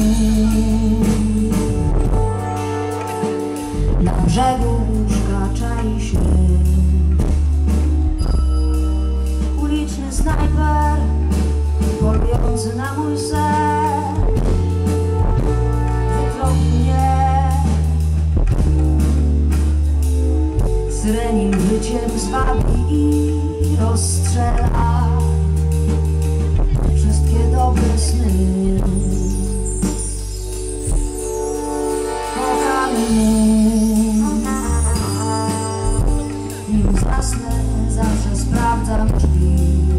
Na brzegu łóżka czai się uliczny snajper polujący na mój sen. Wytropi mnie syrenim wyciem zwabi i rozstrzela wszystkie dobre sny. Kochany mój, nim zasnę, zawsze sprawdzam drzwi.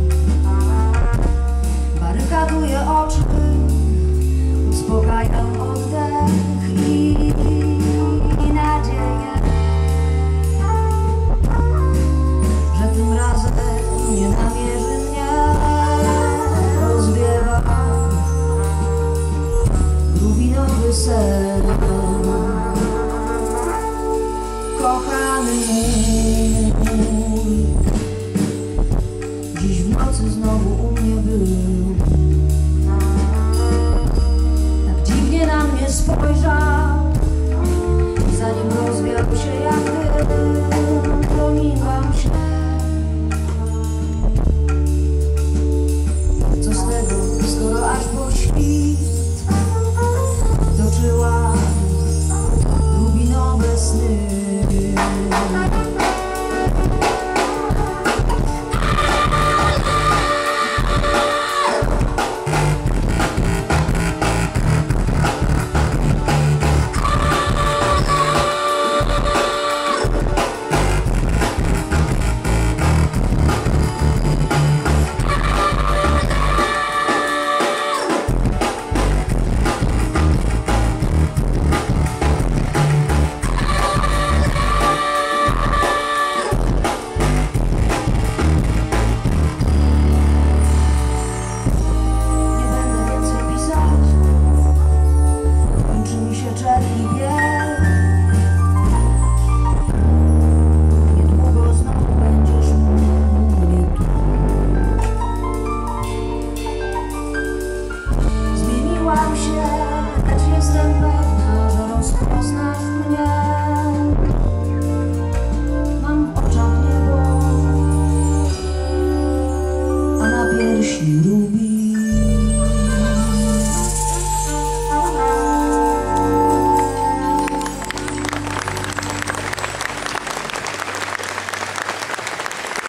Barykaduję oczy, uspokajam oddech i nadzieję, że tym razem nie namierzy mnie. Rozwiewa rubinowy sen. Kochany mój, dziś w nocy znowu u mnie był. Tak dziwnie na mnie spojrzał, zanim rozwiał się jak dym. Promieniłam się. Co z tego, skoro aż po świt toczyła rubinowe sny. Zmieniłam się, lecz jestem pewna, że rozpoznasz mnie.